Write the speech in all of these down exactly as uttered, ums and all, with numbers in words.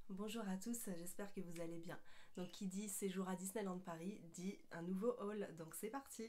Bonjour à tous, j'espère que vous allez bien. Donc qui dit séjour à Disneyland Paris dit un nouveau haul, donc c'est parti.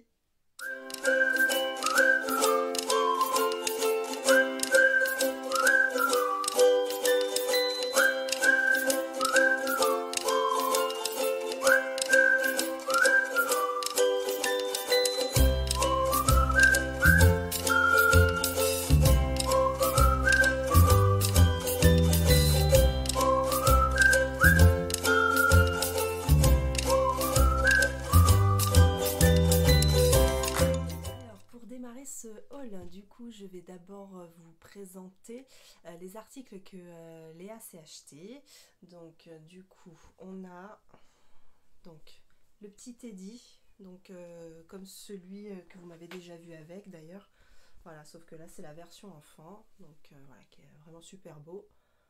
Alors pour démarrer ce haul, du coup je vais d'abord euh, vous présenter euh, les articles que euh, Léa s'est acheté. Donc euh, du coup on a donc le petit Teddy, donc euh, comme celui euh, que vous m'avez déjà vu avec d'ailleurs. Voilà, sauf que là c'est la version enfant, donc euh, voilà, qui est vraiment super beau.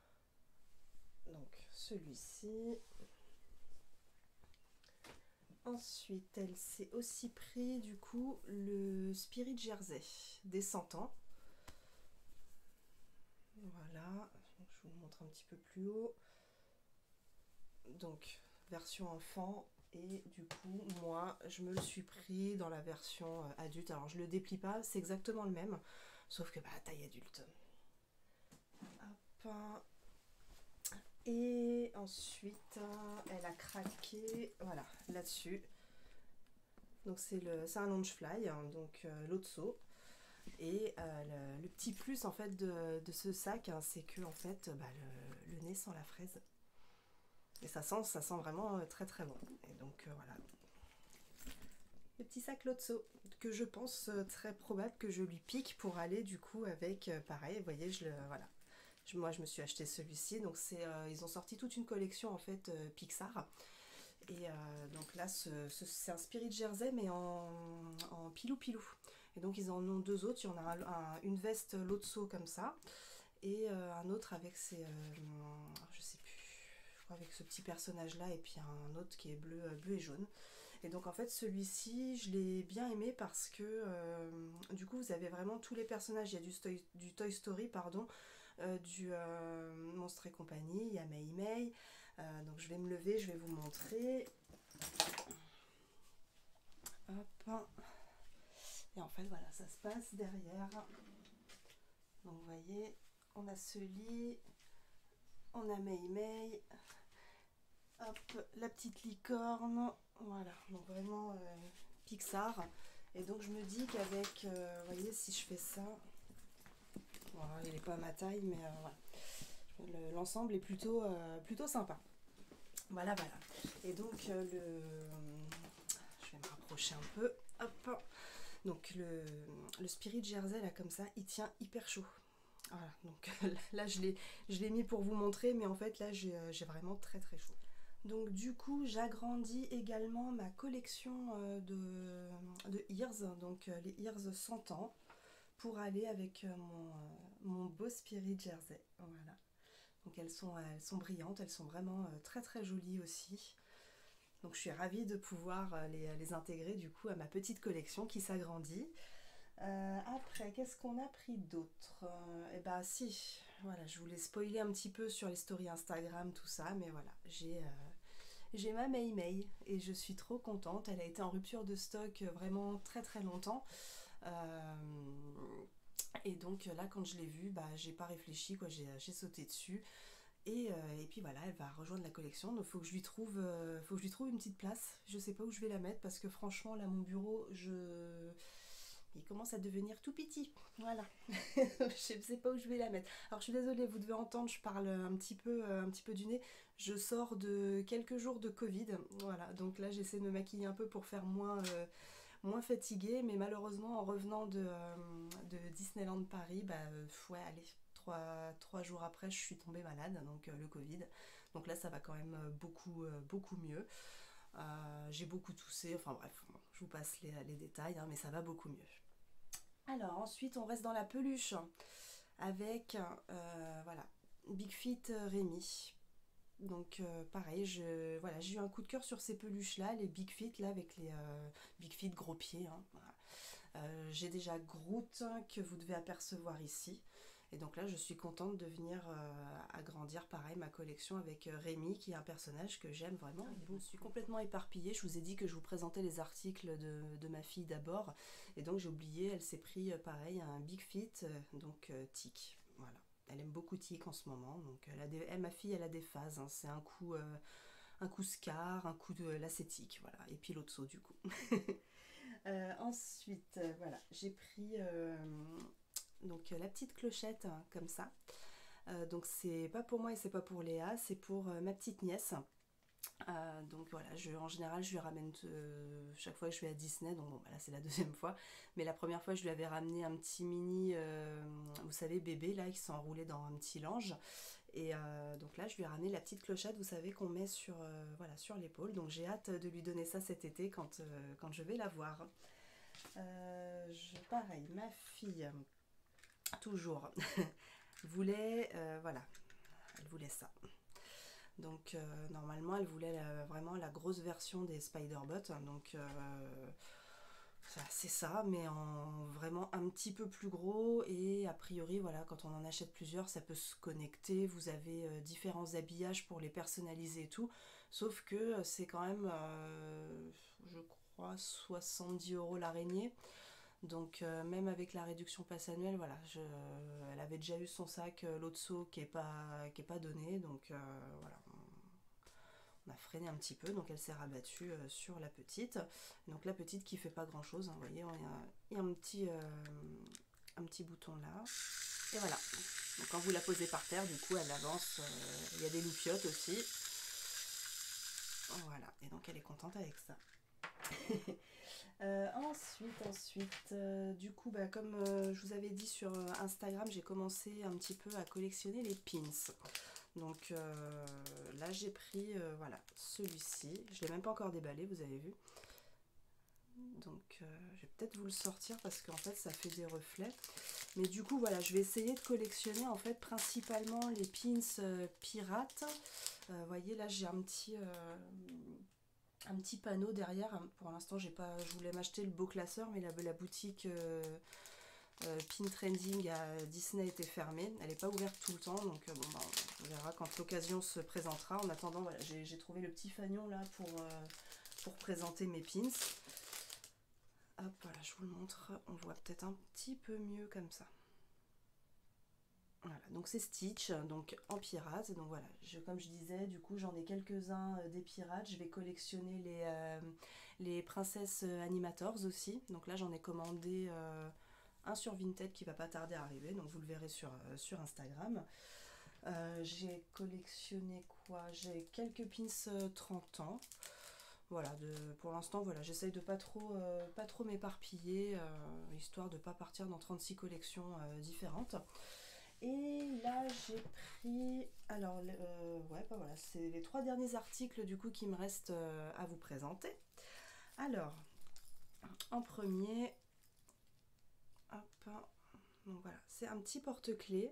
Donc celui-ci. Ensuite, elle s'est aussi pris du coup le Spirit Jersey des cent ans. Voilà, je vous montre un petit peu plus haut. Donc, version enfant. Et du coup, moi, je me le suis pris dans la version adulte. Alors, je le déplie pas, c'est exactement le même. Sauf que, bah, taille adulte. Hop. Et ensuite, elle a craqué, voilà, là-dessus. Donc, c'est un Loungefly, hein, donc euh, l'Otso. Et euh, le, le petit plus en fait de, de ce sac, hein, c'est que en fait, bah, le, le nez sent la fraise. Et ça sent, ça sent vraiment euh, très très bon. Et donc euh, voilà, le petit sac Lotso que je pense euh, très probable que je lui pique pour aller du coup avec euh, pareil. Vous voyez, je le voilà. Je, moi, je me suis acheté celui-ci. Donc c'est, euh, ils ont sorti toute une collection en fait euh, Pixar. Et euh, donc là, ce, ce, c'est un Spirit Jersey mais en, en pilou pilou. Et donc ils en ont deux autres. Il y en a un, un, une veste Lotso comme ça et euh, un autre avec ses, euh, je sais plus, je crois avec ce petit personnage là et puis un autre qui est bleu, euh, bleu et jaune. Et donc en fait celui-ci je l'ai bien aimé parce que euh, du coup vous avez vraiment tous les personnages. Il y a du, Toy, du Toy Story pardon, euh, du euh, Monstres et compagnie, il y a Mei Mei. Euh, donc je vais me lever, je vais vous montrer. Hop. Et en fait voilà, ça se passe derrière. Donc vous voyez, on a ce lit, on a Mei Mei, hop, la petite licorne, voilà, donc vraiment euh, Pixar. Et donc je me dis qu'avec, euh, vous voyez, si je fais ça, voilà, il n'est pas à ma taille, mais euh, voilà, l'ensemble est plutôt, euh, plutôt sympa. Voilà, voilà. Et donc euh, le, je vais me rapprocher un peu, hop. Donc le, le Spirit Jersey là comme ça, il tient hyper chaud. Voilà, donc là je l'ai, je l'ai mis pour vous montrer, mais en fait là j'ai, j'ai vraiment très très chaud. Donc du coup j'agrandis également ma collection euh, de, de ears, donc euh, les ears cent ans, pour aller avec euh, mon, euh, mon beau Spirit Jersey. Voilà. Donc elles sont, elles sont brillantes, elles sont vraiment euh, très très jolies aussi. Donc je suis ravie de pouvoir euh, les, les intégrer du coup à ma petite collection qui s'agrandit. Euh, après, qu'est-ce qu'on a pris d'autre? euh, Eh ben si, voilà, je voulais spoiler un petit peu sur les stories Instagram, tout ça, mais voilà, j'ai euh, j'ai ma Mei Mei et je suis trop contente. Elle a été en rupture de stock vraiment très très longtemps. Euh, et donc là, quand je l'ai vue, bah, j'ai pas réfléchi, quoi, j'ai, j'ai sauté dessus. Et, euh, et puis voilà, elle va rejoindre la collection. Donc faut que je lui trouve, euh, faut que je lui trouve une petite place. Je sais pas où je vais la mettre parce que franchement, là, mon bureau, je il commence à devenir tout petit. Voilà. Je sais pas où je vais la mettre. Alors je suis désolée, vous devez entendre, je parle un petit peu, euh, un petit peu du nez. Je sors de quelques jours de Covid. Voilà. Donc là, j'essaie de me maquiller un peu pour faire moins, euh, moins fatiguée. Mais malheureusement, en revenant de, euh, de Disneyland Paris, bah, euh, ouais, allez, trois, trois jours après, je suis tombée malade, donc euh, le Covid. Donc là, ça va quand même beaucoup, euh, beaucoup mieux. Euh, j'ai beaucoup toussé, enfin bref, bon, je vous passe les, les détails, hein, mais ça va beaucoup mieux. Alors ensuite on reste dans la peluche avec euh, voilà Big Fit Rémi. Donc euh, pareil, je, voilà, j'ai eu un coup de cœur sur ces peluches là, les Big Fit là avec les euh, Big Fit gros pieds. Hein, voilà. euh, j'ai déjà Groot que vous devez apercevoir ici. Et donc là, je suis contente de venir euh, agrandir, pareil, ma collection avec euh, Rémi, qui est un personnage que j'aime vraiment. Je me suis complètement éparpillée. Je vous ai dit que je vous présentais les articles de, de ma fille d'abord. Et donc j'ai oublié, elle s'est pris, euh, pareil, un Big Fit, euh, donc euh, Tic. Voilà. Elle aime beaucoup Tic en ce moment. Donc elle a des, elle, ma fille, elle a des phases. Hein. C'est un coup, euh, un coup Scar, un coup de lacétique, voilà. Et puis l'autre saut, du coup. euh, ensuite, euh, voilà, j'ai pris... Euh, donc euh, la petite clochette hein, comme ça, euh, donc c'est pas pour moi et c'est pas pour Léa, c'est pour euh, ma petite nièce. Euh, donc voilà, je, en général je lui ramène euh, chaque fois que je vais à Disney, donc bon bah là c'est la deuxième fois, mais la première fois je lui avais ramené un petit mini, euh, vous savez bébé là qui s'enroulait dans un petit linge, et euh, donc là je lui ai ramené la petite clochette, vous savez qu'on met sur, euh, voilà, sur l'épaule, donc j'ai hâte de lui donner ça cet été quand, euh, quand je vais la voir. Euh, je, pareil, ma fille toujours voulait euh, voilà, elle voulait ça, donc euh, normalement elle voulait la, vraiment la grosse version des Spider-Bot, donc euh, c'est ça mais en vraiment un petit peu plus gros, et a priori voilà, quand on en achète plusieurs ça peut se connecter, vous avez euh, différents habillages pour les personnaliser et tout, sauf que c'est quand même euh, je crois soixante-dix euros l'araignée. Donc euh, même avec la réduction passe annuelle, voilà, je, elle avait déjà eu son sac euh, l'autre saut qui est pas qui est pas donné, donc euh, voilà, on, on a freiné un petit peu, donc elle s'est rabattue euh, sur la petite. Donc la petite qui fait pas grand chose, hein, vous voyez, il y a, il y a un petit euh, un petit bouton là, et voilà. Donc quand vous la posez par terre, du coup elle avance, euh, il y a des loupiottes aussi. Voilà, et donc elle est contente avec ça. Euh, ensuite, ensuite, euh, du coup, bah, comme euh, je vous avais dit sur euh, Instagram, j'ai commencé un petit peu à collectionner les pins. Donc euh, là, j'ai pris, euh, voilà, celui-ci. Je l'ai même pas encore déballé, vous avez vu. Donc, euh, je vais peut-être vous le sortir parce qu'en fait, ça fait des reflets. Mais du coup, voilà, je vais essayer de collectionner en fait principalement les pins euh, pirates. Vous euh, voyez, là, j'ai un petit... Euh, un petit panneau derrière. Pour l'instant, j'ai pas, je voulais m'acheter le beau classeur, mais la, la boutique euh, euh, Pin Trending à Disney était fermée. Elle n'est pas ouverte tout le temps, donc euh, bon, bah, on verra quand l'occasion se présentera. En attendant, voilà, j'ai trouvé le petit fanion là pour, euh, pour présenter mes pins. Hop, voilà, je vous le montre. On voit peut-être un petit peu mieux comme ça. Voilà, donc c'est Stitch, donc en pirate. Donc voilà, je, comme je disais, du coup j'en ai quelques-uns euh, des pirates. Je vais collectionner les, euh, les princesses animators aussi. Donc là j'en ai commandé euh, un sur Vinted qui va pas tarder à arriver. Donc vous le verrez sur, euh, sur Instagram. Euh, j'ai collectionné quoi? J'ai quelques pins euh, trente ans. Voilà, de, pour l'instant, voilà, j'essaye de pas trop, euh, pas trop m'éparpiller, euh, histoire de pas partir dans trente-six collections euh, différentes. Et là j'ai pris, alors euh, ouais bah voilà, c'est les trois derniers articles du coup qui me restent euh, à vous présenter. Alors en premier, hop, donc voilà, c'est un petit porte-clés,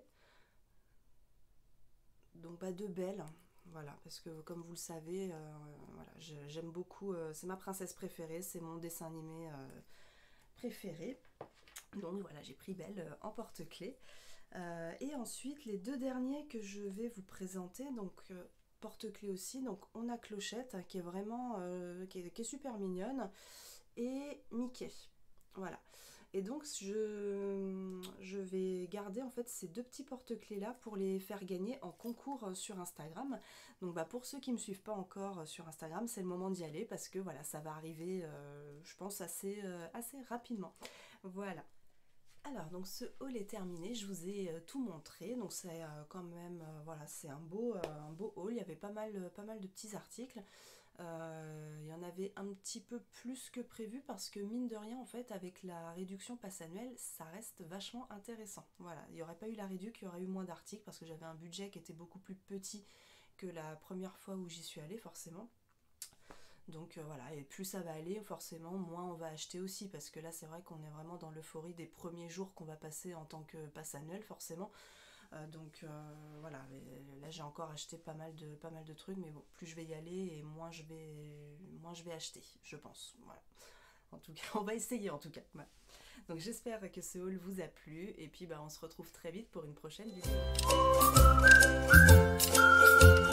donc bah de Belle, voilà, parce que comme vous le savez, euh, voilà, j'aime beaucoup, euh, c'est ma princesse préférée, c'est mon dessin animé euh, préféré, donc voilà, j'ai pris Belle euh, en porte-clés. Euh, et ensuite, les deux derniers que je vais vous présenter, donc euh, porte-clés aussi. Donc on a Clochette qui est vraiment euh, qui, est, qui est super mignonne, et Mickey. Voilà. Et donc je, je vais garder en fait ces deux petits porte-clés là pour les faire gagner en concours sur Instagram. Donc bah, pour ceux qui ne me suivent pas encore sur Instagram, c'est le moment d'y aller parce que voilà, ça va arriver euh, je pense assez, euh, assez rapidement. Voilà. Alors donc ce haul est terminé, je vous ai euh, tout montré, donc c'est euh, quand même, euh, voilà, c'est un beau, euh, un beau haul, il y avait pas mal, euh, pas mal de petits articles, euh, il y en avait un petit peu plus que prévu parce que mine de rien en fait avec la réduction passe annuelle ça reste vachement intéressant. Voilà, il n'y aurait pas eu la réduction, il y aurait eu moins d'articles parce que j'avais un budget qui était beaucoup plus petit que la première fois où j'y suis allée forcément. Donc euh, voilà, et plus ça va aller, forcément, moins on va acheter aussi, parce que là c'est vrai qu'on est vraiment dans l'euphorie des premiers jours qu'on va passer en tant que pass annuel, forcément. Euh, donc euh, voilà, là j'ai encore acheté pas mal de, pas mal de trucs, mais bon, plus je vais y aller et moins je vais, moins je vais acheter, je pense. Voilà. En tout cas, on va essayer en tout cas. Voilà. Donc j'espère que ce haul vous a plu et puis bah, on se retrouve très vite pour une prochaine vidéo.